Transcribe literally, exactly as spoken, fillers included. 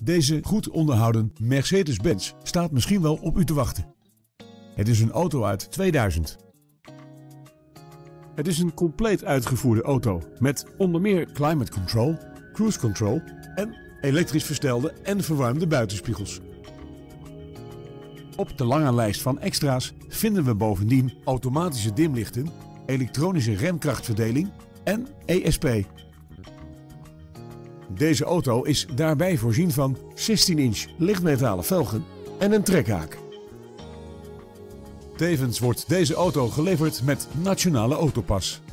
Deze goed onderhouden Mercedes-Benz staat misschien wel op u te wachten. Het is een auto uit tweeduizend. Het is een compleet uitgevoerde auto met onder meer climate control, cruise control en elektrisch verstelde en verwarmde buitenspiegels. Op de lange lijst van extra's vinden we bovendien automatische dimlichten, elektronische remkrachtverdeling en E S P. Deze auto is daarbij voorzien van zestien inch lichtmetalen velgen en een trekhaak. Tevens wordt deze auto geleverd met Nationale Autopas.